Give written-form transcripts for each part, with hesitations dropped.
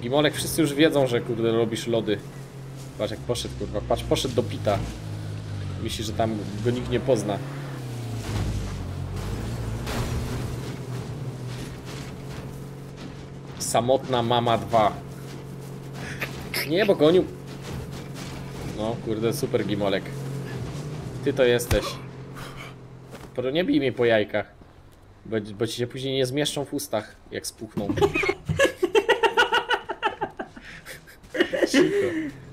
Gimolek, wszyscy już wiedzą, że kurde robisz lody. Patrz jak poszedł, kurwa, patrz, poszedł do pita. Myśli, że tam go nikt nie pozna. Samotna mama 2. Nie, bo gonił. No kurde, super Gimolek. Ty to jesteś. Nie bij mnie po jajkach. Bo ci się później nie zmieszczą w ustach, jak spuchną. Cicho.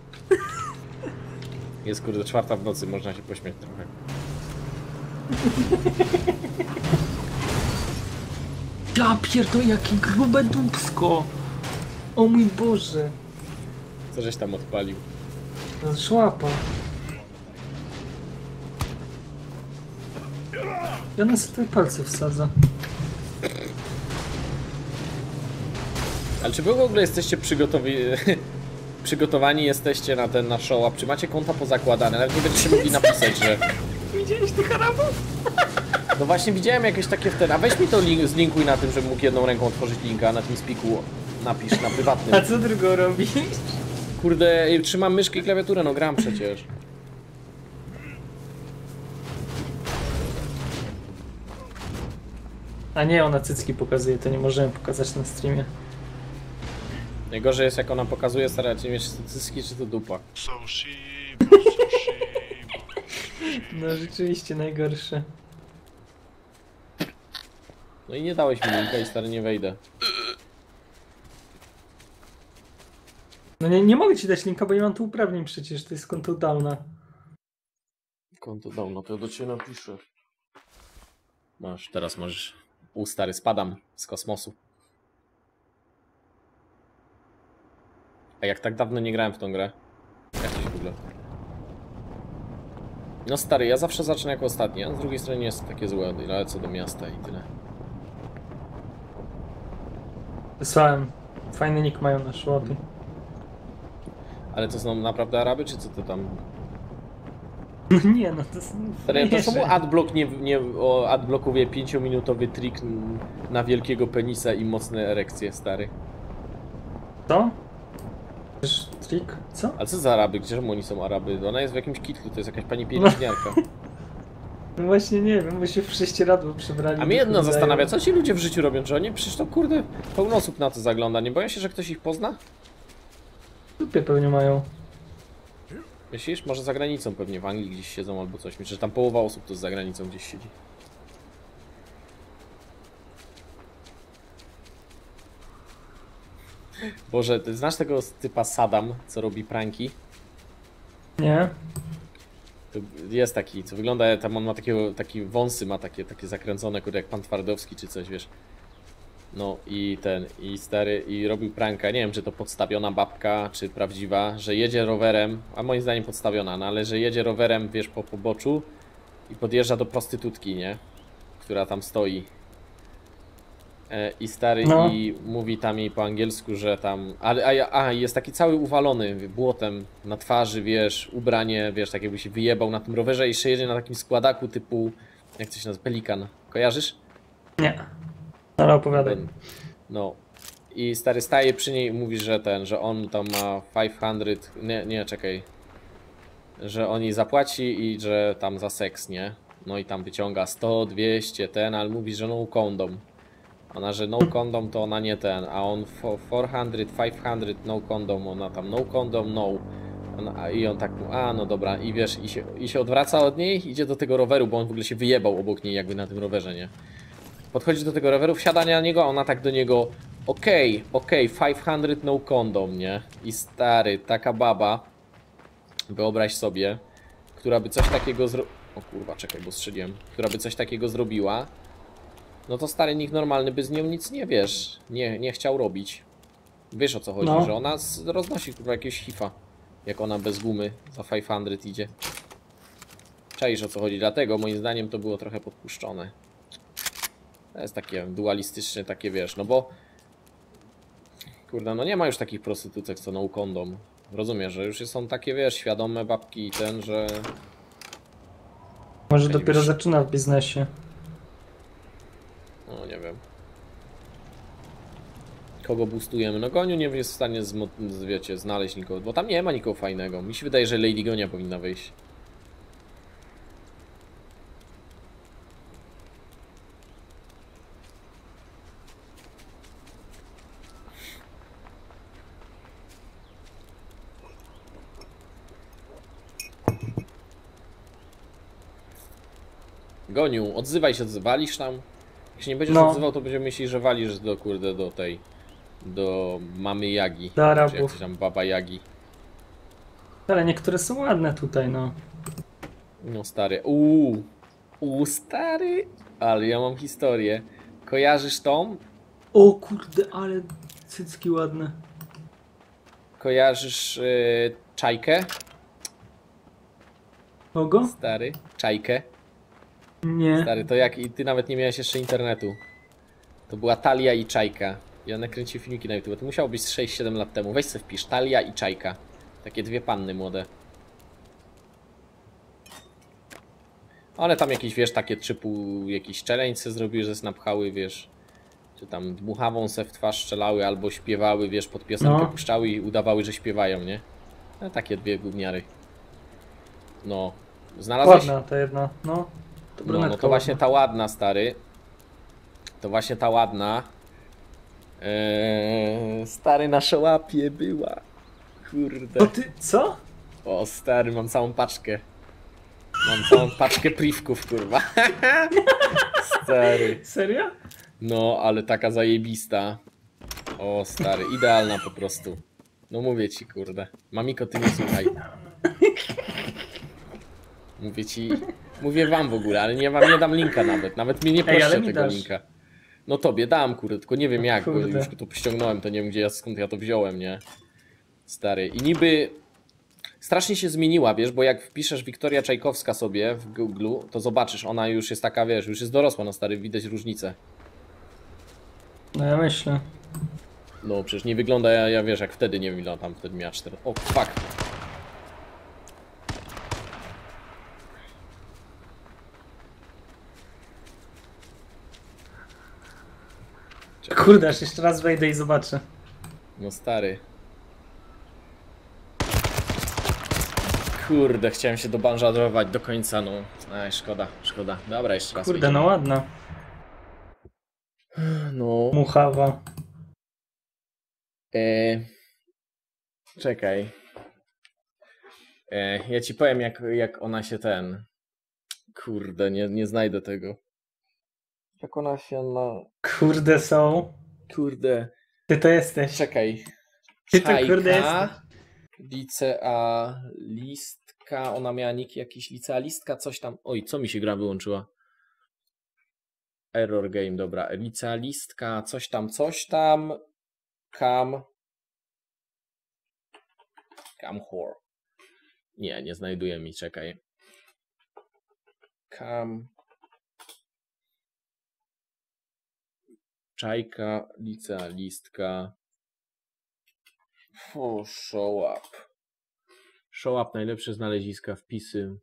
Jest kurde 4 w nocy, można się pośmiać trochę. Ja pierdolę, jakie grube dupsko! O mój Boże! Co żeś tam odpalił? Szłapa. Ja na sobie palce wsadzę. Ale czy wy w ogóle jesteście przygotowani jesteście na ten nasz show-up? Czy macie konta pozakładane? Nawet nie będziecie mogli napisać, że... Widziałeś tych Arabów? No właśnie widziałem jakieś takie wtedy. A weź mi to zlinkuj na tym, żebym mógł jedną ręką otworzyć linka, na tym spiku napisz na prywatnym. A co drugą robisz? Kurde, trzymam myszkę i klawiaturę, no gram przecież. A nie, ona cycki pokazuje, to nie możemy pokazać na streamie. Najgorzej jest jak ona pokazuje, staracie mieć cycki czy to dupa. No rzeczywiście najgorsze. No i nie dałeś mi linka i stary nie wejdę. No nie mogę ci dać linka, bo nie mam tu uprawnień przecież, to jest konto Downa. Konto dawno, to ja do ciebie napiszę. Masz, teraz możesz. Stary, spadam z kosmosu. A jak tak dawno nie grałem w tą grę? Jak to się w ogóle? No stary, ja zawsze zacznę jako ostatni, a z drugiej strony nie jest takie złe, ale co do miasta i tyle. Wysłałem. Fajny nick mają na szłopie. Ale to są naprawdę Araby, czy co to tam? No nie, no to są... Stary, to czemu adblock o adblockuje 5-minutowy trik na wielkiego penisa i mocne erekcje, stary? Co? Wiesz, trik? Co? Ale co za Araby? Gdzie oni są Araby? Ona jest w jakimś kitlu, to jest jakaś pani pielęgniarka. No właśnie nie wiem, bo się w prześcieradło przebrali. A mnie jedno zastanawia, co ci ludzie w życiu robią, że oni przecież to kurde pełno osób na to zagląda, nie boją się, że ktoś ich pozna? W dupie pewnie mają. Myślisz? Może za granicą pewnie, w Anglii gdzieś siedzą albo coś. Myślę, że tam połowa osób to za granicą gdzieś siedzi. Boże, ty znasz tego typa Saddam, co robi pranki? Nie? To jest taki, co wygląda, tam on ma takie wąsy, ma takie zakręcone, kurde, jak pan Twardowski czy coś, wiesz. No i i stary, i robił pranka, nie wiem czy to podstawiona babka, czy prawdziwa, że jedzie rowerem, a moim zdaniem podstawiona, no ale że jedzie rowerem, wiesz, po poboczu i podjeżdża do prostytutki, nie? Która tam stoi. I stary, no. I mówi tam jej po angielsku, że tam, jest taki cały uwalony błotem na twarzy, wiesz, ubranie, wiesz, tak jakby się wyjebał na tym rowerze i jeszcze jedzie na takim składaku typu, jak to się nazywa, Pelikan, kojarzysz? Nie. Ale opowiadaj. No. I stary staje przy niej i mówi, że on tam ma 500, nie, czekaj. Że on jej zapłaci i że tam za seks, nie? No i tam wyciąga 100, 200, ale mówi, że no condom. Ona, że no condom to ona nie a on 400, 500, no condom, ona tam no condom, no. I on tak, no dobra, i wiesz, i się odwraca od niej, idzie do tego roweru, bo on w ogóle się wyjebał obok niej jakby na tym rowerze, nie? Podchodzi do tego roweru, wsiada na niego, a ona tak do niego okej, 500 no condom, nie? I stary, taka baba, wyobraź sobie, która by coś takiego o kurwa, czekaj, bo strzeliłem. Która by coś takiego zrobiła, no to stary, nikt normalny by z nią nic nie, wiesz, nie chciał robić. Wiesz o co chodzi, no. Że ona roznosi kurwa jakiegoś hifa, jak ona bez gumy za 500 idzie. Czaisz o co chodzi, dlatego moim zdaniem to było trochę podpuszczone. To jest takie dualistyczne, takie wiesz, no bo kurde, no nie ma już takich prostytutek co no condom. Rozumiesz, że już są takie, wiesz, świadome babki i że... Może dopiero zaczyna w biznesie. No nie wiem. Kogo boostujemy? No Goniu nie jest w stanie, wiecie, znaleźć nikogo, bo tam nie ma nikogo fajnego. Mi się wydaje, że Lady Gonia powinna wyjść. Goniu, odzywaj się, walisz tam? Jak się nie będziesz odzywał, to będziemy myśleć, że walisz do kurde, do tej... Do mamy Jagi. Do Arabów. Czy jak coś tam, baba Jagi. Ale niektóre są ładne tutaj, no. No stary, stary, ale ja mam historię. Kojarzysz tą? O kurde, ale cycki ładne. Kojarzysz Czajkę? Kogo? Stary, Czajkę. Nie. Stary, to jak i ty nawet nie miałeś jeszcze internetu. To była Talia i Czajka. Ja nakręcił filmiki na YouTube. To musiało być 6-7 lat temu. Weź sobie wpisz, Talia i Czajka. Takie dwie panny młode. One tam jakieś, wiesz, takie typu jakiś challenge se zrobiły, że se napchały, wiesz, czy tam dmuchawą se w twarz strzelały, albo śpiewały, wiesz, pod piosenkę puszczały i udawały, że śpiewają, nie? No, takie dwie gówniary. No, znalazłeś? Ładna ta jedna, no. No to właśnie ta ładna, stary. To właśnie ta ładna. Stary, na szałapie była. Kurde. O ty, co? O stary, mam całą paczkę. Mam całą paczkę priwków, kurwa. Stary. Serio? No, ale taka zajebista. O stary, idealna po prostu. No mówię ci, kurde. Mamiko, ty nie słuchaj. Mówię ci, mówię wam w ogóle, ale wam nie dam linka nawet. Nawet mnie nie proszę tego linka. No tobie dam, kurde, tylko nie wiem jak, bo już to ściągnąłem, to nie wiem gdzie skąd ja to wziąłem, nie? Stary. I niby strasznie się zmieniła, wiesz, bo jak wpiszesz Wiktoria Czajkowska sobie w Google, to zobaczysz, ona już jest taka, wiesz, już jest dorosła, no stary, widać różnicę. No ja myślę. No przecież nie wygląda, ja wiesz, jak wtedy nie wygląda, tam wtedy miała 4. O, fuck. Czekaj. Kurde, aż jeszcze raz wejdę i zobaczę. No stary. Kurde, chciałem się dobanżarować do końca, no. Aj, szkoda, szkoda. Dobra, jeszcze raz. Kurde, wejdziemy. No ładna. No. Muchawa. Czekaj. Ja ci powiem, jak ona się ten... Kurde, nie znajdę tego. Jak ona się na... Kurde są. Kurde. Ty to jesteś. Czekaj. Ty to kurde jesteś. Licealistka. Ona miała nick jakiś licealistka, coś tam. Oj, co mi się gra wyłączyła? Error game, dobra. Licealistka, coś tam, coś tam. Cam whore. Nie znajduje mi, czekaj. Czajka, licealistka. Show up. Show up, najlepsze znaleziska, wpisy.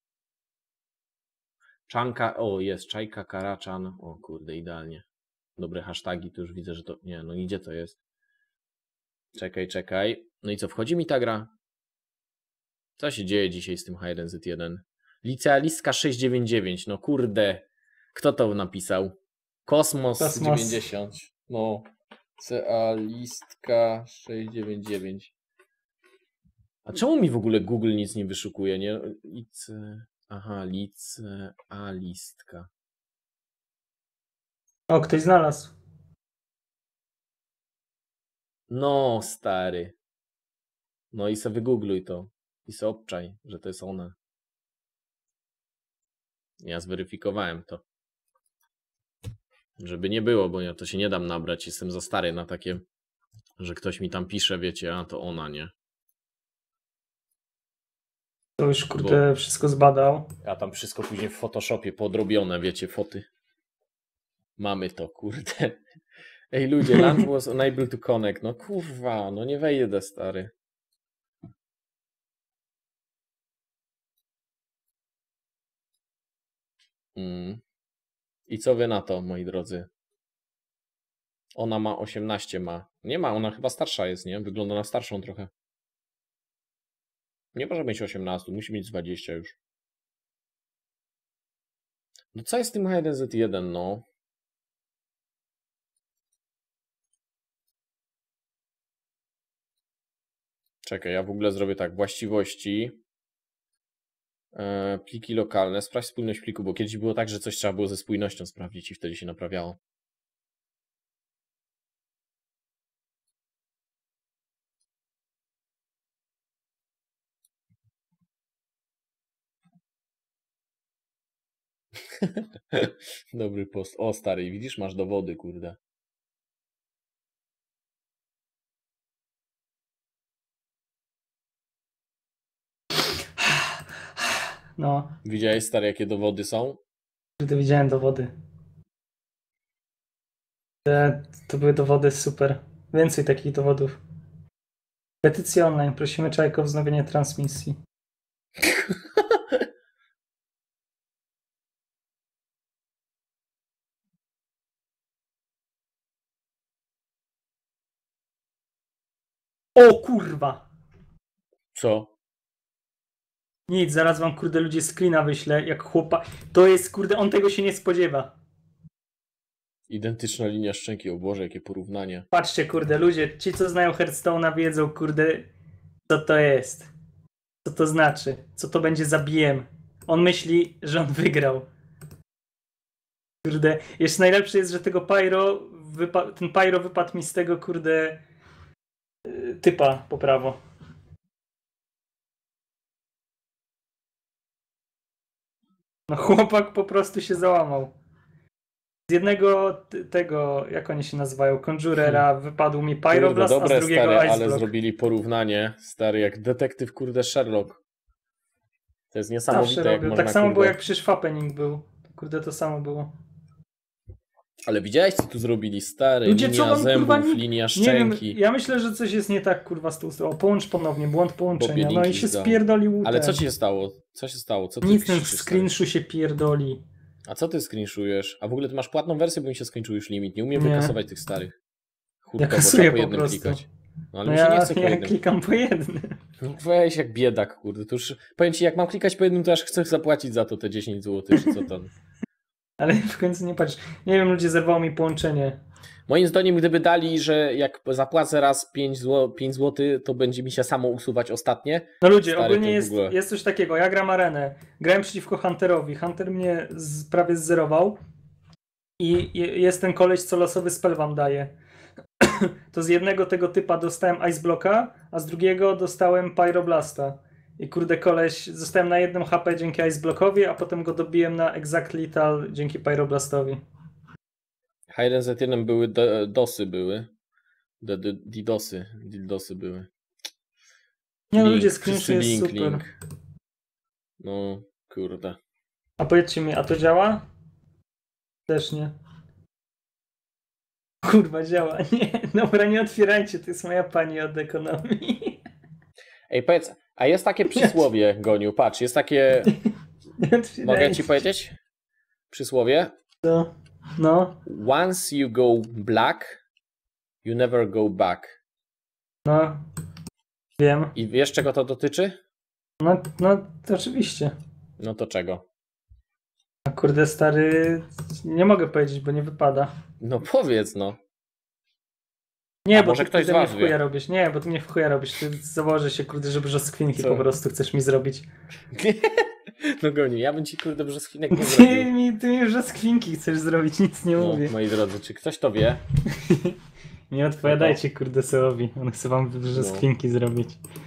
Czanka, o jest, Czajka, Karaczan. O kurde, idealnie. Dobre hasztagi, tu już widzę, że to... Nie, no i gdzie to jest? Czekaj. No i co, wchodzi mi ta gra? Co się dzieje dzisiaj z tym H1Z1? Licealistka 699, no kurde. Kto to napisał? Kosmos 90. No. Licealistka 699. A czemu mi w ogóle Google nic nie wyszukuje, nie? Aha, licealistka. O, ktoś znalazł. No, stary. No i sobie wygoogluj to. I sobie obczaj, że to jest ona. Ja zweryfikowałem to. Żeby nie było, bo ja to się nie dam nabrać. Jestem za stary na takie, że ktoś mi tam pisze, wiecie, a to ona, nie? To już, kurde, wszystko zbadał. Ja tam wszystko później w Photoshopie podrobione, wiecie, foty. Mamy to, kurde. Ej ludzie, launch was unable to connect. No kurwa, no nie wejdę, stary. I co wy na to, moi drodzy? Ona ma 18 ma. Nie ma, ona chyba starsza jest, nie? Wygląda na starszą trochę. Nie może mieć 18, musi mieć 20 już. No co jest z tym H1Z1, no? Czekaj, ja w ogóle zrobię tak. Właściwości. Pliki lokalne. Sprawdź spójność pliku, bo kiedyś było tak, że coś trzeba było ze spójnością sprawdzić i wtedy się naprawiało. Dobry post. O, stary, widzisz, masz dowody, kurde. No, Widziałeś, stary, jakie dowody są? gdy widziałem dowody. To były dowody super. Więcej takich dowodów. Petycja online. Prosimy Czajka o wznowienie transmisji. O kurwa! Co? Nic, zaraz wam kurde ludzie screena wyślę, jak chłopa... To jest kurde, on tego się nie spodziewa. Identyczna linia szczęki, o Boże, jakie porównanie. Patrzcie kurde, ludzie, ci co znają Hearthstone'a wiedzą kurde, co to jest. Co to znaczy, co to będzie za BM. On myśli, że on wygrał. Kurde, jeszcze najlepsze jest, że tego Pyro, ten Pyro wypadł mi z tego kurde typa po prawo. No chłopak po prostu się załamał. Z jednego tego, jak oni się nazywają, Conjurera wypadł mi Pyroblast, dobre, a z drugiego stary, ale Iceblock. zrobili porównanie, stary, jak detektyw, kurde, Sherlock. To jest niesamowite, jak można, Tak samo kurde... było jak przy Schwappening był. Kurde, to samo było. Ale widziałeś, co tu zrobili, stary? Ludzie, co Linia wam, zębów, kurwa, linia nie wiem, szczęki. ja myślę, że coś jest nie tak, kurwa, z tą stroną. Połącz ponownie, błąd połączenia. No i się zdał. spierdolił. Ale co ci się stało? Co się stało? Co ty Nic, ten krzyczysz, screenshu się pierdoli. A co ty screenshujesz? A w ogóle ty masz płatną wersję, bo mi się skończył już limit. Nie umiem Nie. wykasować tych starych. Ja Chudko, bo kasuję trzeba po po jednym prostu. klikać. No ale No mi się nie ja, chce po ja jednym. klikam po jednym. No weź jak biedak, kurde. To już powiem ci, jak mam klikać po jednym, to aż chcę zapłacić za to te 10 zł, czy co tam. Ale w końcu nie patrz. Nie wiem, ludzie zerwało mi połączenie. Moim zdaniem, gdyby dali, że jak zapłacę raz 5 zł, to będzie mi się samo usuwać ostatnie. No ludzie, Stary, ogólnie to w ogóle... jest coś takiego. Ja gram arenę. Grałem przeciwko Hunterowi. Hunter mnie prawie zzerował. I jest ten koleś, co losowy spell wam daje. To z jednego tego typa dostałem Iceblocka, a z drugiego dostałem Pyroblasta. I kurde koleś, zostałem na 1 HP dzięki Iceblockowi, a potem go dobiłem na Exact Lethal dzięki Pyroblastowi. H1Z1 były DOSy były. DDoSy były. Nie no ludzie, Link, screenshot wszyscy jest super. link. No, kurde. A powiedzcie mi, a to działa? Też nie. Kurwa, działa. Nie, dobra, nie otwierajcie, to jest moja pani od ekonomii. Ej, powiedz, a jest takie przysłowie, Goniu, patrz, jest takie... Nie otwierajcie. Mogę ci powiedzieć? Przysłowie? No. Once you go black, you never go back. No. Wiem. I wiesz, czego to dotyczy? No, to oczywiście. No to czego? A kurde stary, nie mogę powiedzieć, bo nie wypada. No powiedz, no. Nie, A bo może ty ktoś z kurde mnie was w chuja wie? robisz. Nie, bo ty mnie w chuja robisz. Ty założę się, kurde, że brzoskwinki Co? po prostu chcesz mi zrobić. No Goniu, ja bym ci kurde brzoskwinek nie zrobił. Ty mi brzoskwinki chcesz zrobić, nic nie No, mówię. moi drodzy, czy ktoś to wie? Nie odpowiadajcie, kurde, Seowi. On chce wam brzoskwinki zrobić.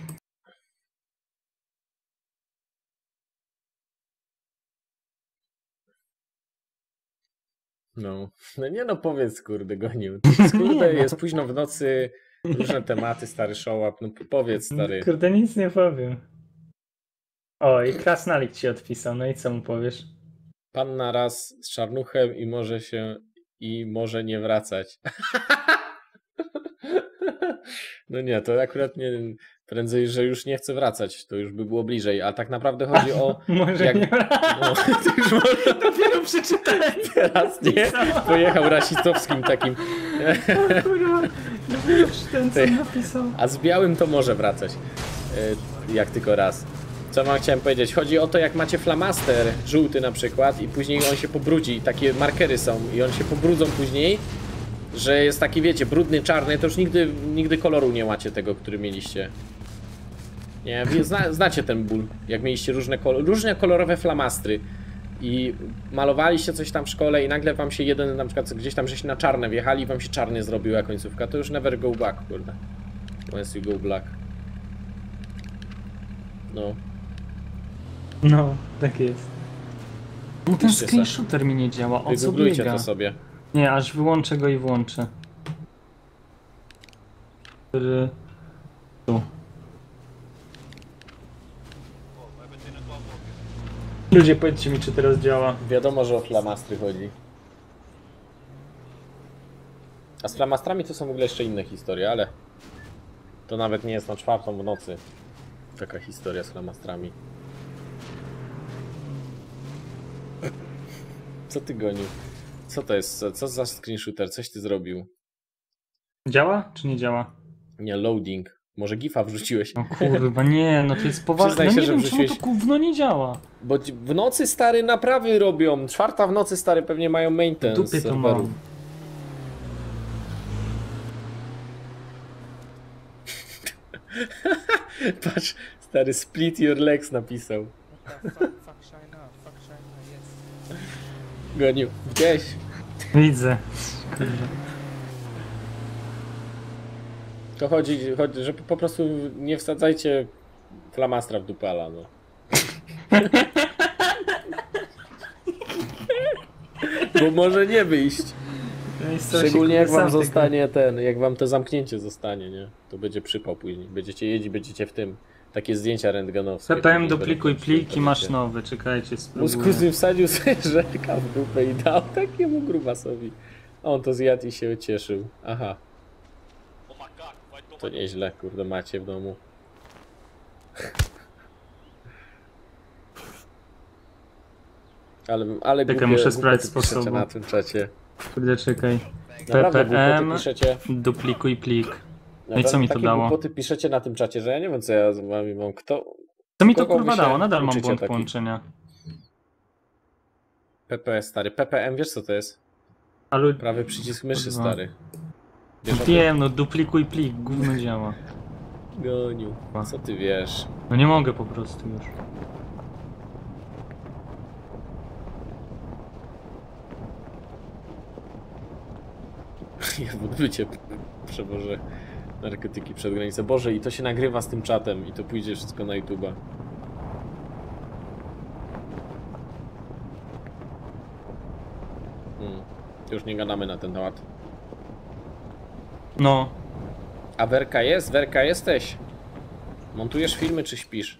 No. No nie no, powiedz, kurde, Goniu. Kurde, jest późno w nocy, różne tematy, stary show up. No powiedz, stary. Kurde, nic nie powiem. O, i Krasnalik ci odpisał, no i co mu powiesz? Panna raz z czarnuchem i może nie wracać. No nie, to akurat Prędzej, że już nie chcę wracać, to już by było bliżej, a tak naprawdę chodzi o... Może nie. No, to już może... Dopiero przeczytałem. Teraz nie, pojechał rasistowskim takim. O kurwa, już ten co napisał. A z białym to może wracać, jak tylko raz. Co wam chciałem powiedzieć? Chodzi o to, jak macie flamaster żółty na przykład i później on się pobrudzi, takie markery są i on się pobrudzą później, że jest taki, wiecie, brudny, czarny, to już nigdy koloru nie macie tego, który mieliście. Nie, znacie ten ból, jak mieliście różne kolorowe flamastry i malowaliście coś tam w szkole i nagle wam się jeden, na przykład gdzieś tam żeście na czarne wjechali i wam się czarnie zrobiła końcówka, to już never go back, kurde. Once you go black. No. No, tak jest. No ten Piszcie screen shooter mi nie działa, o co Wygooglujcie biega? to sobie. Nie, aż wyłączę go i włączę. Tu. Ludzie, powiedzcie mi, czy teraz działa. Wiadomo, że o flamastry chodzi. A z flamastrami to są w ogóle jeszcze inne historie, ale to nawet nie jest na 4 w nocy taka historia z flamastrami. Co ty gonił? Co to jest? Co za screen shooter? Coś ty zrobił? Działa, czy nie działa? Nie, loading. Może gifa wrzuciłeś? No kurwa, nie, no to jest poważne. Przyznaj No się, nie że wiem, wrzuciłeś... czemu to gówno nie działa. Bo w nocy stary naprawy robią. 4 w nocy stary pewnie mają maintenance Dupie to serwerów. mam. Patrz, stary split your legs napisał. Goniu, gdzieś. Widzę. To chodzi, że po prostu nie wsadzajcie flamastra w dupala, no. Bo może nie wyjść. Szczególnie jak wam zostanie jak wam to zamknięcie zostanie, nie? To będzie przypał później. Będziecie jeździć, będziecie w tym. Takie zdjęcia rentgenowskie. PPM duplikuj plik i masz nowy, czekajcie, spróbuję. Mózg wsadził sobie żelka w dupę i dał takiemu grubasowi. On to zjadł i się cieszył. Aha. To nieźle, kurde, macie w domu. Ale czekaj, muszę sprawdzić sposobu na tym czacie. Kurde, czekaj. Naprawdę, PPM piszecie. duplikuj plik. No i co mi to dało? Głupoty piszecie na tym czacie, że ja nie wiem, co ja z wami mam. Co mi to kurwa dało? Nadal mam błąd taki połączenia. PP, stary. PPM, wiesz co to jest? Ale... Prawy przycisk myszy, Kurwa. stary. Wiesz Wiem, no duplikuj plik, gówno działa. Goniu, co ty wiesz? No nie mogę po prostu już. Ja w odbycie przewożę narkotyki przed granicę. Boże, i to się nagrywa z tym czatem i to pójdzie wszystko na YouTube'a. Już nie gadamy na ten temat. No. A Werka jest? Werka jesteś? Montujesz filmy czy śpisz?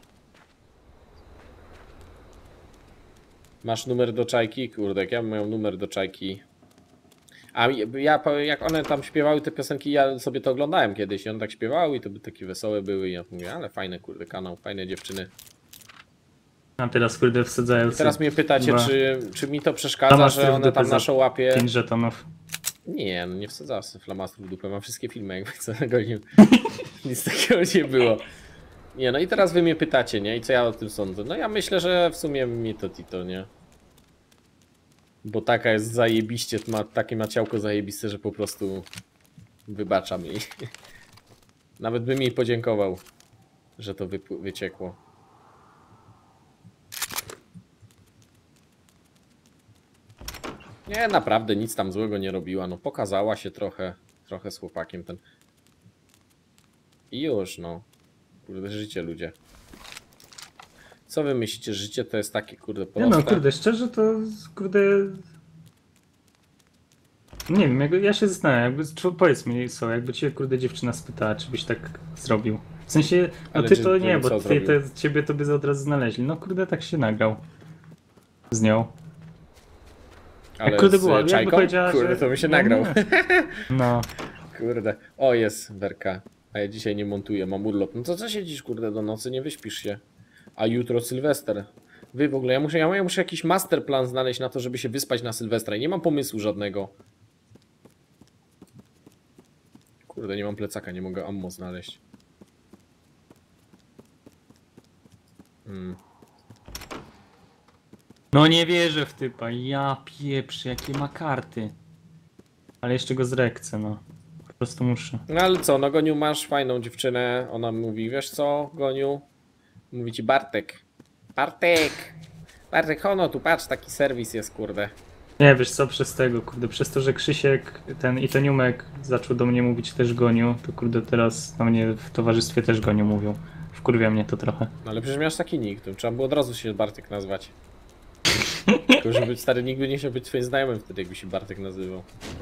Masz numer do czajki? Kurde, jak ja mam numer do czajki. A ja, jak one tam śpiewały te piosenki, ja sobie to oglądałem kiedyś i one tak śpiewały i to by takie wesołe były i ja mówię, ale fajne kurde kanał, fajne dziewczyny. A teraz kurde wsadzają. I teraz mnie pytacie, czy mi to przeszkadza, że one tam naszą łapie... 5 żetonów. Nie, no nie wsadzałem sobie flamastrów w dupę, mam wszystkie filmy, jakby co gonił. Nic takiego nie było. Nie, no i teraz wy mnie pytacie, nie? I co ja o tym sądzę? No ja myślę, że w sumie mi to Tito, nie? Bo taka jest zajebiście, takie ma ciałko zajebiste, że po prostu wybaczam jej. Nawet bym jej podziękował, że to wyciekło. Nie, naprawdę nic tam złego nie robiła, no pokazała się trochę z chłopakiem ten. I już, no. Kurde, życie ludzie. Co wy myślicie, życie to jest takie kurde proste? Nie no, kurde, szczerze to kurde... Nie wiem, ja się zastanawiam, powiedz mi co, jakby cię kurde dziewczyna spytała, czy byś tak zrobił. W sensie, no ale ty to nie, bo ciebie to by od razu znaleźli. No kurde, tak się nagrał z nią. Ale jak kurde z była, czajką? Jakby powiedziała, kurde, że... to by się nagrał. No. Kurde. O, jest Werka. A ja dzisiaj nie montuję, mam urlop. No to co siedzisz, kurde, do nocy, nie wyśpisz się. A jutro Sylwester. Wy w ogóle, ja muszę jakiś masterplan znaleźć na to, żeby się wyspać na Sylwestra i nie mam pomysłu żadnego. Kurde, nie mam plecaka, nie mogę ammo znaleźć. No nie wierzę w typa, ja pieprzę, jakie ma karty. Ale jeszcze go zrekcę, no. Po prostu muszę. No ale co, no Goniu, masz fajną dziewczynę, ona mówi, wiesz co, Goniu? Mówi ci Bartek. Bartek, hono, tu patrz, taki serwis jest, kurde. Nie, wiesz co, przez tego, kurde, przez to, że Krzysiek ten i Teniumek zaczął do mnie mówić też Goniu, to kurde teraz na mnie w towarzystwie też Goniu mówią. Wkurwia mnie to trochę. No ale przecież miałeś taki nick, to trzeba było od razu się Bartek nazwać. Tylko żeby stary nikt by nie chciał być twoim znajomym wtedy, jakby się Bartek nazywał.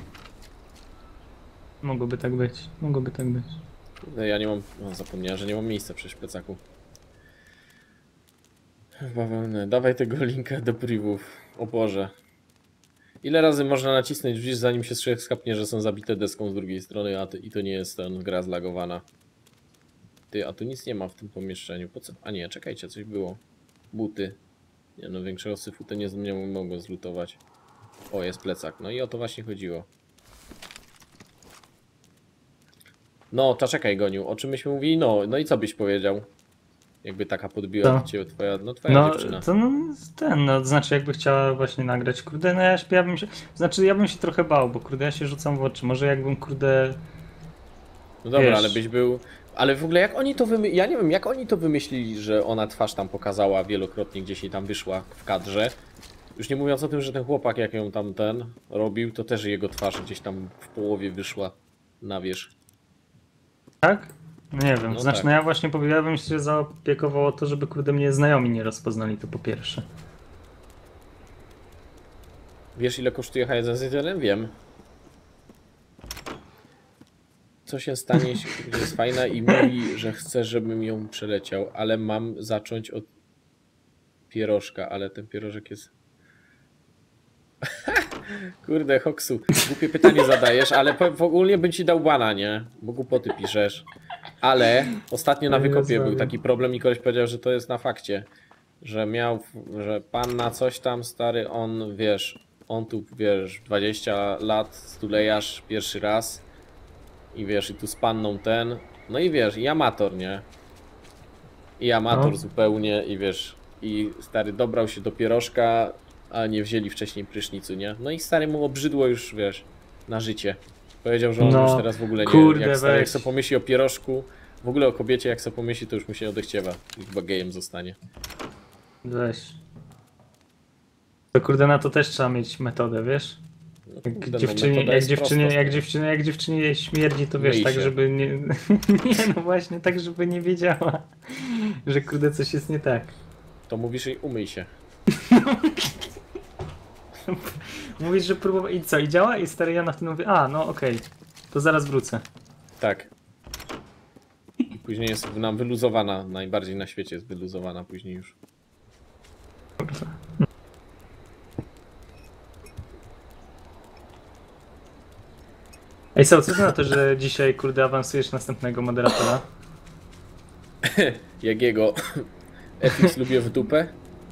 Mogłoby tak być, mogłoby tak być. Kurde, ja nie mam, no, zapomniałem, że nie mam miejsca przecież w plecaku. Bawełnę, dawaj tego linka do privów. O Boże. Ile razy można nacisnąć wcisk, zanim się skapnie, że są zabite deską z drugiej strony, i to nie jest ten gra zlagowana. Ty, a tu nic nie ma w tym pomieszczeniu. Po co? A nie, czekajcie, coś było. Buty. Nie no, większego syfu to nie mogło zlutować. O, jest plecak. No i o to właśnie chodziło. No, to czekaj, Goniu. O czym myśmy mówili? No i co byś powiedział? Jakby taka podbiła do ciebie twoja dziewczyna. To to znaczy jakby chciała właśnie nagrać, kurde, no ja bym się, znaczy ja bym się trochę bał, bo kurde ja się rzucam w oczy, może jakbym kurde... No dobra, wiesz, ale byś był... Ale w ogóle jak oni to wymyślili, ja nie wiem jak oni to wymyślili, że ona twarz tam pokazała wielokrotnie, gdzieś jej tam wyszła w kadrze. Już nie mówiąc o tym, że ten chłopak jak ją tam robił, to też jego twarz gdzieś tam w połowie wyszła na wierzch. tak? No nie wiem, No znaczy tak. no ja właśnie ja bym się zaopiekował o to, żeby kurde mnie znajomi nie rozpoznali, to po pierwsze. Wiesz ile kosztuje H1Z1? Wiem. Co się stanie, jeśli jest fajna i mówi, że chce, żebym ją przeleciał, ale mam zacząć od pierożka, ale ten pierożek jest... Kurde, Hoksu, głupie pytanie zadajesz, ale ogólnie bym ci dał bana, nie? Bo głupoty piszesz. Ale ostatnio na wykopie był taki problem i koleś powiedział, że to jest na fakcie. Że że pan na coś tam, stary, on, wiesz, on tu, wiesz, 20 lat stulejarz pierwszy raz i wiesz, i tu z panną no i wiesz, i amator, nie? I amator zupełnie i wiesz, i stary dobrał się do pierożka, a nie wzięli wcześniej prysznicu, nie? No i stary mu obrzydło już, wiesz, na życie. Powiedział, że on już teraz w ogóle nie... Kurde, jak sobie pomyśli o pierożku, w ogóle o kobiecie, jak sobie pomyśli, to już mu się odechciewa. I chyba gejem zostanie. Weź. To kurde na to też trzeba mieć metodę, wiesz? No, Jak kurde, jak dziewczynie śmierdzi, to wiesz, Myj tak się. żeby nie... nie, no właśnie, tak żeby nie wiedziała, że kurde coś jest nie tak. To mówisz jej umyj się. Mówisz, że próbował... I co, i działa? I stary Jana wtedy mówi, a no okej, to zaraz wrócę. Tak. I później jest nam wyluzowana, najbardziej na świecie jest wyluzowana później już. Ej, co ty na to, że dzisiaj kurde awansujesz następnego moderatora? Jakiego? FX lubię w dupę?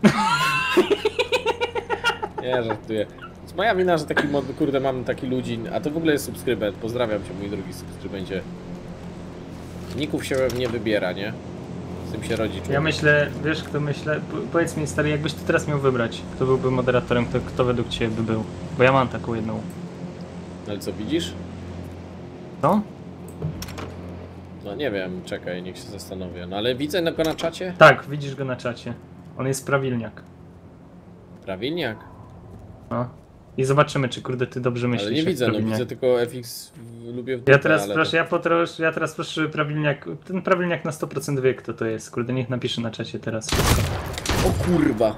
Nie, żartuję. To jest moja wina, że taki kurde mam taki ludzi, a to w ogóle jest subskrybent. Pozdrawiam cię, mój drogi subskrybencie. Ników się nie wybiera, nie? Z tym się rodzi człowiek. Ja myślę, wiesz kto myślę? Powiedz mi stary, jakbyś ty teraz miał wybrać, kto byłby moderatorem, kto według ciebie by był? Bo ja mam taką jedną. Ale co, widzisz? Co? No nie wiem, czekaj, niech się zastanowię. No ale widzę go na czacie? Tak, widzisz go na czacie. On jest prawilniak. Prawilniak? No. I zobaczymy, czy kurde ty dobrze myślisz. Ale nie jak widzę, no prawilniak. widzę tylko FX lubię w dupę, Ja teraz ale proszę, ja teraz proszę, żeby prawilniak, ten prawilniak na 100% wie kto to jest. Kurde, niech napisze na czacie teraz wszystko. O kurwa!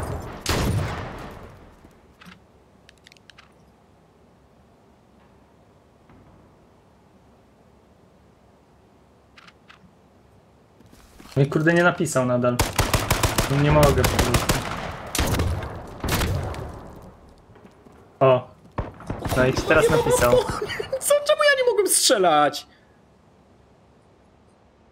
No i kurde nie napisał nadal. Nie mogę po prostu. O. No i teraz napisał. Co? Czemu ja nie mogłem strzelać?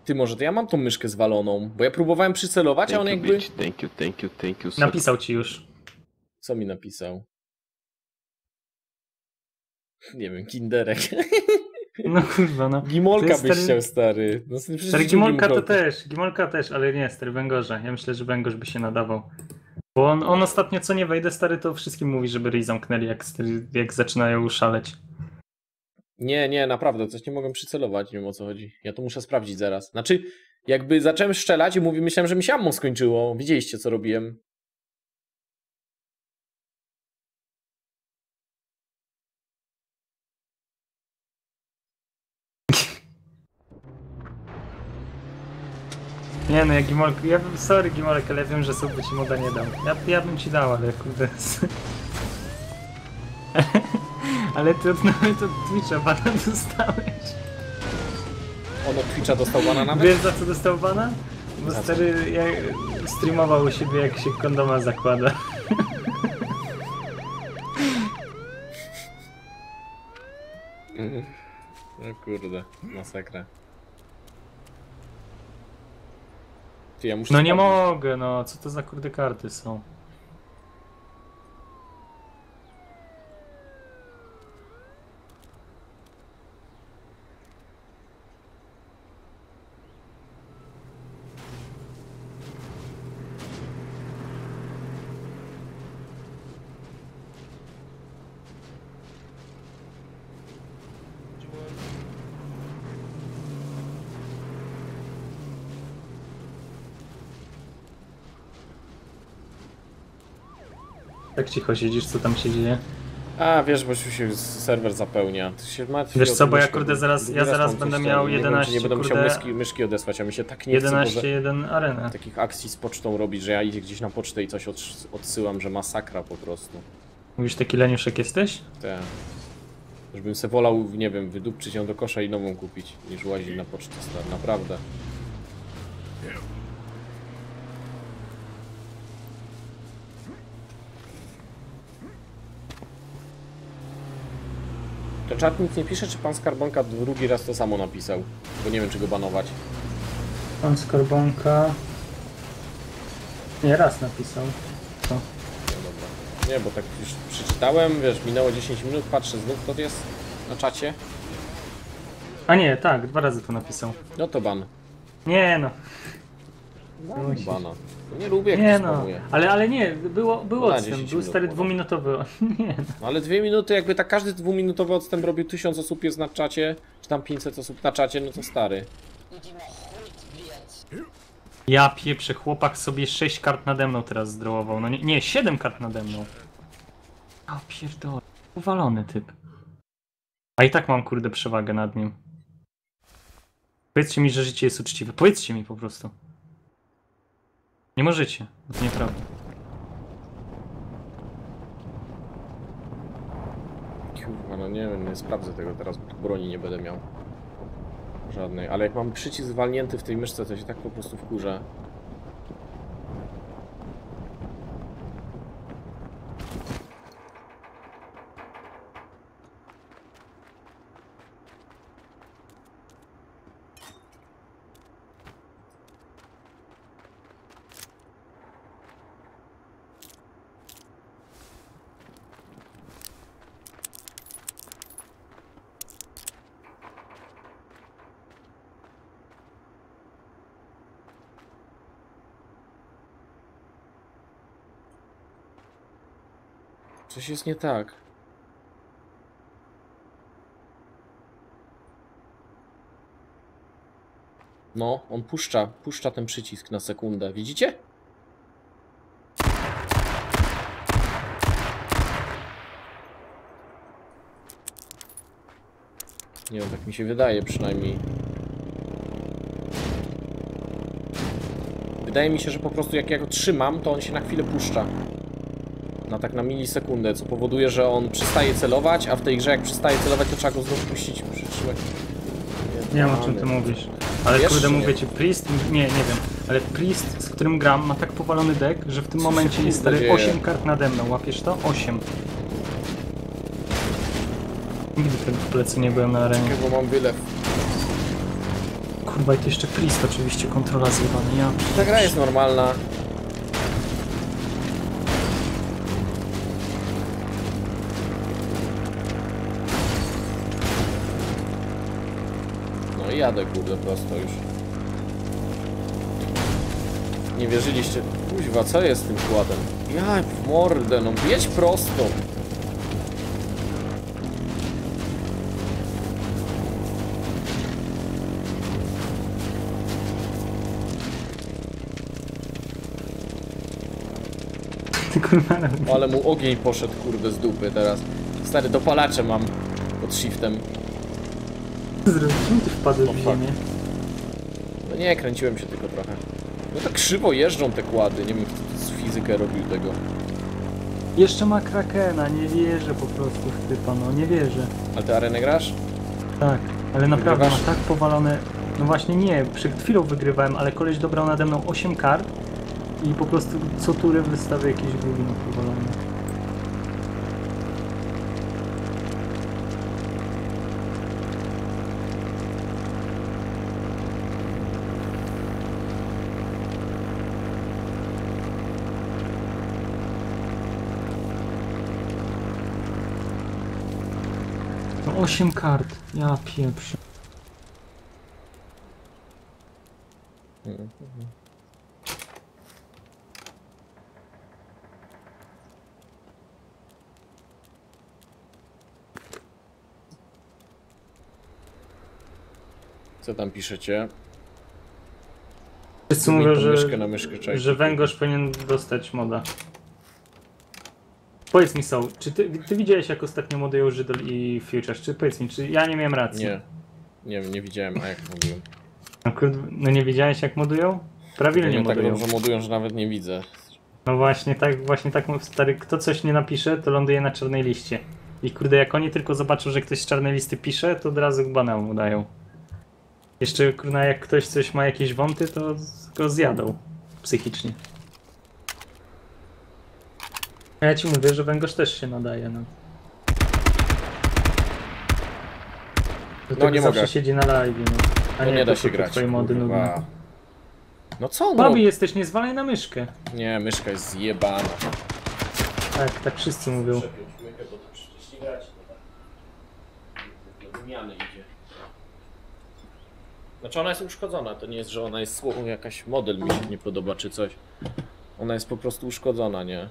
Ty, może to ja mam tą myszkę zwaloną, bo ja próbowałem przycelować, a on jakby... Thank you. Napisał ci już. Co mi napisał? Nie wiem, kinderek. No kurwa, no. Gimolka byś chciał, stary. No, Stary Gimolka też, ale nie, stary Węgorza. Ja myślę, że Węgorz by się nadawał. Bo on ostatnio co nie wejdę, stary, to wszystkim mówi, żeby ryj zamknęli, jak zaczynają szaleć. Nie, naprawdę, coś nie mogłem przycelować, nie wiem o co chodzi. Ja to muszę sprawdzić zaraz. Znaczy, jakby zacząłem strzelać i myślałem, że mi się ammo skończyło. Widzieliście, co robiłem? Nie no, sorry Gimolek, ale ja wiem, że sobie ci moda nie dam. Ja bym ci dał, ale kurde... Ale ty od Twitcha bana dostałeś. On od Twitcha dostał bana nawet? Wiesz za co dostał bana? Bo stary streamował u siebie, jak się kondoma zakłada. No kurde, masakra. Ty, ja muszę No nie sprawdzić. mogę, no co to za kurde karty są? Tak cicho siedzisz, co tam się dzieje? A, wiesz, bo już się serwer zapełnia. Ty się martwi Wiesz o co, tę bo ja myszkę, kurde zaraz mam będę coś miał nie wiem, 11, czy nie będę musiał kurde, myszki odesłać, a mi się tak nie chce, bo 11-1 arenę. takich akcji z pocztą robić, że ja idę gdzieś na pocztę i coś odsyłam, że masakra po prostu. Mówisz, taki leniuszek jesteś? Te. Już bym se wolał, nie wiem, wydupczyć ją do kosza i nową kupić, niż łazić na pocztę, stary, naprawdę. To czat nic nie pisze, czy pan Skarbonka drugi raz to samo napisał? Bo nie wiem, czy go banować. Pan Skarbonka... Nie, raz napisał. Co? No dobra. Nie, bo tak już przeczytałem, wiesz, minęło 10 minut, patrzę, znów to jest na czacie. A nie, tak, 2 razy to napisał. No to ban. Nie no. Bana. No nie lubię, jak Nie to no, spamuje. ale nie, był na odstęp, 10 był minut stary podał. 2-minutowy. Nie no. No ale 2 minuty, jakby tak każdy 2-minutowy odstęp robił, 1000 osób jest na czacie, czy tam 500 osób na czacie, no to stary. Ja pieprzę, chłopak sobie 6 kart nade mną teraz zdrołował. No nie, 7 kart nade mną. A pierdolę, uwalony typ. A i tak mam kurde przewagę nad nim. Powiedzcie mi, że życie jest uczciwe. Powiedzcie mi po prostu. Nie możecie, to nieprawda. Kurwa, no nie wiem, nie sprawdzę tego teraz, bo tu broni nie będę miał. Żadnej, ale jak mam przycisk zwalnięty w tej myszce, to się tak po prostu wkurza. Coś jest nie tak. No, on puszcza ten przycisk na sekundę. Widzicie? Nie wiem, tak mi się wydaje przynajmniej. Wydaje mi się, że po prostu jak ja go trzymam, to on się na chwilę puszcza. Tak na milisekundę, co powoduje, że on przestaje celować, a w tej grze jak przestaje celować, to trzeba go znów puścić. Przytrzymać. Nie wiem, o czym ty mówisz. Ale Wiesz, kurde, nie? mówię ci, Priest, nie wiem, ale Priest, z którym gram, ma tak powalony deck, że w tym momencie jest stary dzieje? 8 kart nade mną, łapiesz to? 8. Nigdy tego w plecy nie byłem na arenie. Bo mam wylew. Kurwa, i to jeszcze Priest oczywiście, kontrola zjebana, ja... Ta gra jest normalna. No i jadę kurde prosto już. Nie wierzyliście. Kuźwa, co jest z tym kładem? Ja w mordę, no jedź prosto. Kurwa, O, ale mu ogień poszedł kurde z dupy teraz. Stary, dopalacze mam pod shiftem. czemu ty wpadłeś w ziemię? No nie, kręciłem się tylko trochę. No tak krzywo jeżdżą te kłady, nie wiem kto z fizykę robił tego. Jeszcze ma Krakena, nie wierzę po prostu w typa, no nie wierzę. Ale ty arenę grasz? Tak, ale naprawdę ma Wygrywasz? tak powalone... No właśnie nie, przed chwilą wygrywałem, ale koleś dobrał nade mną 8 kart i po prostu co turę wystawia jakieś gówno powalone. No 8 kart, ja pieprzę. Co tam piszecie? Wszyscy mówią, Tą że, myszkę na myszkę czajcie. że węgorz powinien dostać moda. Powiedz mi, Soul, czy ty widziałeś jak ostatnio modują Żydol i Futures? Czy powiedz mi, czy ja nie miałem racji? Nie widziałem, a jak mówiłem. No nie widziałeś jak modują? Prawilnie Nie tak modują. dobrze modują, że nawet nie widzę. No właśnie tak mów stary, kto coś nie napisze, to ląduje na czarnej liście. I kurde, jak oni tylko zobaczą, że ktoś z czarnej listy pisze, to od razu bana mu dają. Jeszcze kurna, jak ktoś coś ma jakieś wąty, to go zjadą psychicznie. A ja ci mówię, że węgorz też się nadaje, no. No nie zawsze mogę. siedzi na live, no. A No nie da po się co grać. twoje mody kurwa. nudne. No co no? Babi jesteś, nie zwalaj na myszkę. Nie, myszka jest zjebana. Tak wszyscy mówią. Znaczy ona jest uszkodzona, to nie jest, że ona jest słową, jakaś model mi się nie podoba czy coś. Ona jest po prostu uszkodzona, nie?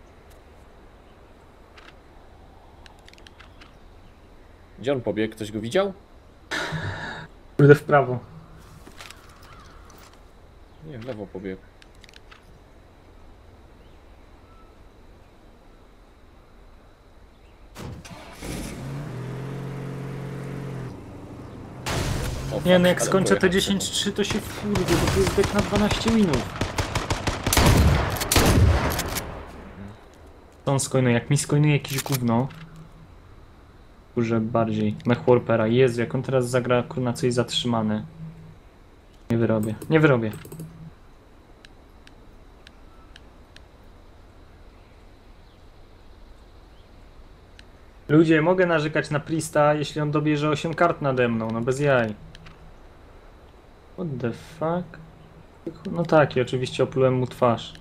Gdzie on pobiegł? Ktoś go widział? Kurde w prawo. Nie, w lewo pobiegł. O, Nie no, jak ale skończę te pojechał 10-3 to się wkurwię, bo to jest dek na 12 winów. To on skojnuje, jak mi skojnuje jakieś gówno. Kurze bardziej. Mech Warpera, Jezu, jak on teraz zagra kurna coś zatrzymane. Nie wyrobię, nie wyrobię. Ludzie, mogę narzekać na Priesta, jeśli on dobierze 8 kart nade mną, no bez jaj. What the fuck? No tak, i oczywiście oplułem mu twarz.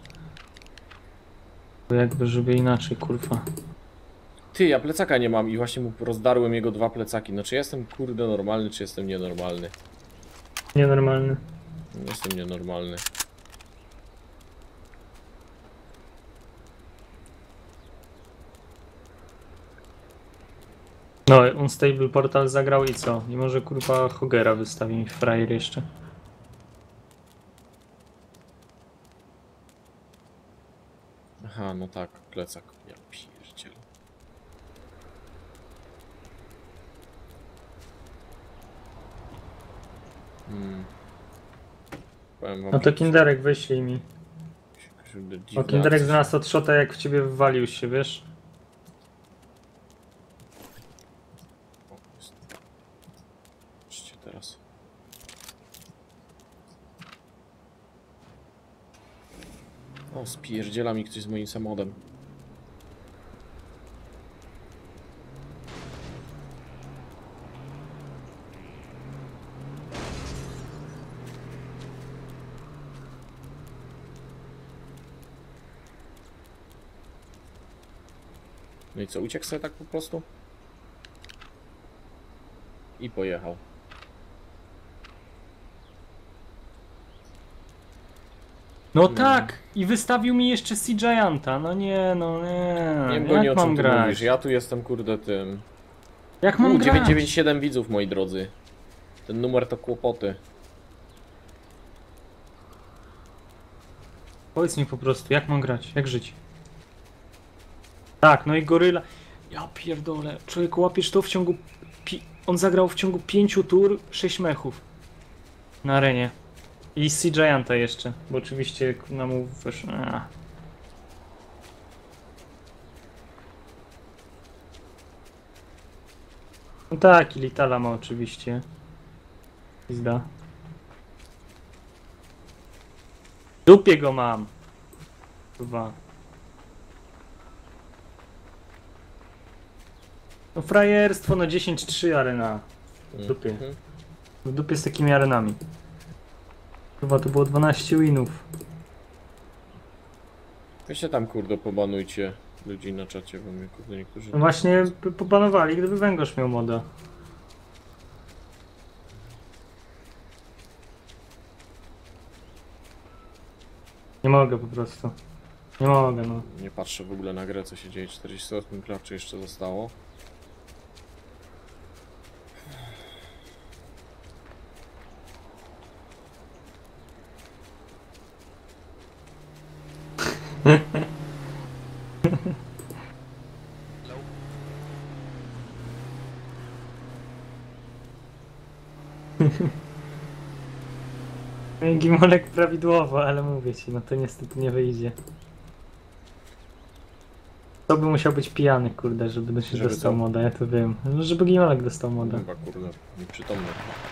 To jakby, żeby inaczej, kurwa. Ty, ja plecaka nie mam i właśnie mu rozdarłem jego 2 plecaki. No czy jestem kurde normalny, czy jestem nienormalny? Nienormalny. Nie jestem nienormalny. No, Unstable Portal zagrał i co? I może kurwa Hogera wystawi mi frajer jeszcze. Aha, no tak, plecak. Ja pierdzielę. Powiem wam, No to Kinderek wyślij mi. kurde, O, dziwne Kinderek akcje. znalazł od shota jak w ciebie wywalił się, wiesz? O, jest. Patrzcie teraz. O, spierdziela mi ktoś z moim samochodem. No i co, uciekł sobie tak po prostu? I pojechał. No tak! I wystawił mi jeszcze Sea Gianta. No nie, no nie. Nie wiem, Goni, o Jak mam czym ty grać? mówisz. Ja tu jestem, kurde, tym... Jak mam grać? 997 widzów, moi drodzy. Ten numer to kłopoty. Powiedz mi po prostu, jak mam grać? Jak żyć? Tak, no i goryla. Ja pierdolę. Człowieku, łapiesz to w ciągu... On zagrał w ciągu 5 tur 6 mechów. Na arenie. I Sea Gianta jeszcze, bo oczywiście na mu wyszło. No tak, i Litala ma oczywiście. Pizda. W dupie go mam. Chyba. No frajerstwo, no 10-3 arena. W dupie. W dupie z takimi arenami. Chyba to było 12 winów. Weźcie tam, kurde, pobanujcie ludzi na czacie, bo mnie, kurde, niektórzy... No właśnie popanowali, gdyby Węgorz miał moda. Nie mogę po prostu. Nie mogę, no. Nie patrzę w ogóle na grę, co się dzieje. 48 klaczy jeszcze zostało. Gimolek prawidłowo, ale mówię ci, no to niestety nie wyjdzie. To by musiał być pijany, kurde, żeby się Żeby dostał co? moda, ja to wiem. No, żeby Gimolek dostał moda. Chyba, kurde, nieprzytomny.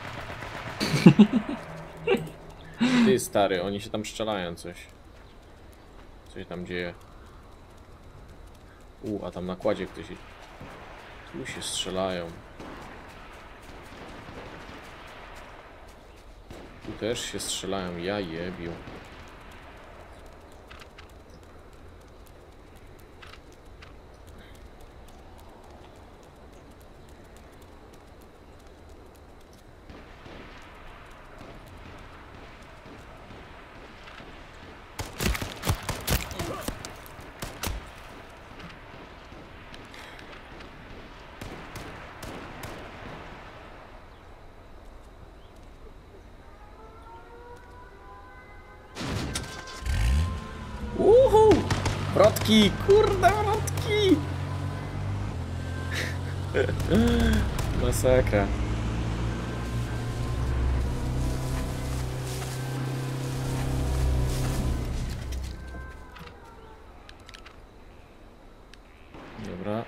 Ty, stary, oni się tam strzelają coś. Co się tam dzieje? A tam na kładzie ktoś... Tu się strzelają. Tu też się strzelają, ja jebił. Wrotki! Kurde, wrotki! Masakra. Dobra.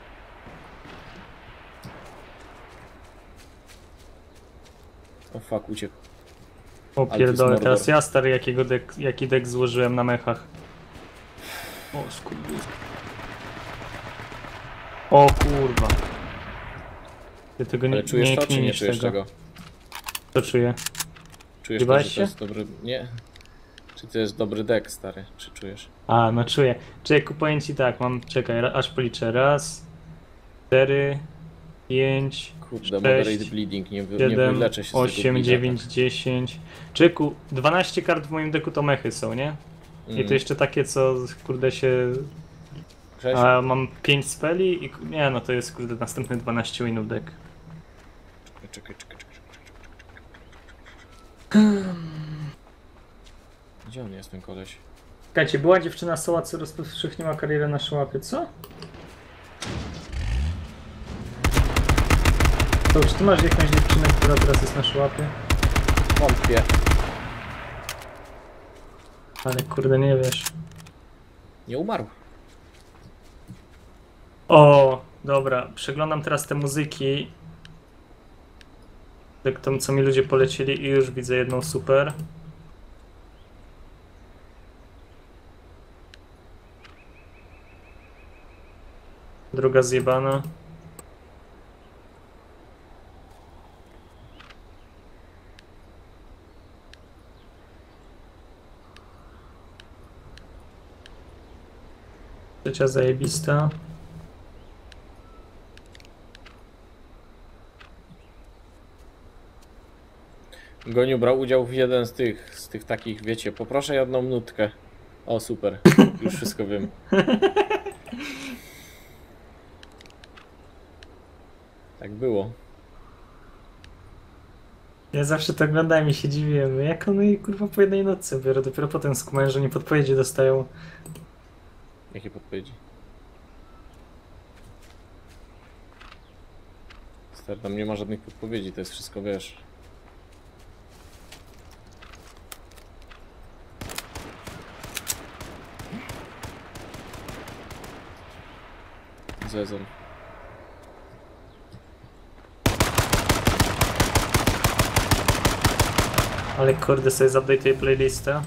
O fuck, uciekł. O Ale to pierdolę, jest teraz mordor. ja stary jaki deck złożyłem na mechach. O skurwy. O kurwa. Ty tego Ale nie czujesz to, czy nie kminisz czujesz tego? To czuję. Czujesz to, Jebałeś że to się? jest dobry... Nie. Czy to jest dobry deck, stary? Czy czujesz? A, no czuję. Czekaj, powiem ci tak, mam, czekaj, aż policzę. Raz, 4, 5, Kurde, 6, moderate bleeding, nie 7, wyleczę się z tego 8, bleeda, 9, 10. Czeku, 12 kart w moim deku to mechy są, nie? I to jeszcze takie, co kurde się... Cześć. A mam 5 speli i... Nie, no to jest kurde następny 12 winów deck. Czekaj. Gdzie on jest, ten koleś? Czekajcie, była dziewczyna Soła, co rozpowszechniła karierę na szłapie, co? To czy ty masz jakąś dziewczynę, która teraz jest na szłapie? Wątpię. Ale kurde nie wiesz. Nie umarł. O, dobra, przeglądam teraz te muzyki. Tak tam, co mi ludzie polecili i już widzę jedną super. Druga zjebana. Trzecia zajebista. Goniu brał udział w jeden z tych takich, wiecie, poproszę jedną nutkę. O, super. Już wszystko wiem. Tak było. Ja zawsze to oglądałem i się dziwiłem. Jak one jej kurwa po jednej nocce biorą? Dopiero potem skumałem, że nie podpowiedzi dostają. Jakie podpowiedzi? Stary, tam nie ma żadnych podpowiedzi, to jest wszystko, wiesz. Zezon. Ale kurde, sobie zapdejtuję playlistę.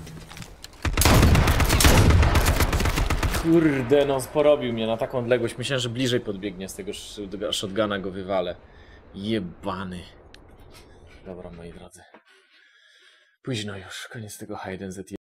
Kurde, no porobił mnie na taką odległość. Myślałem, że bliżej podbiegnie z tego shotguna, go wywalę. Jebany. Dobra, moi drodzy. Późno już, koniec tego hide and seek.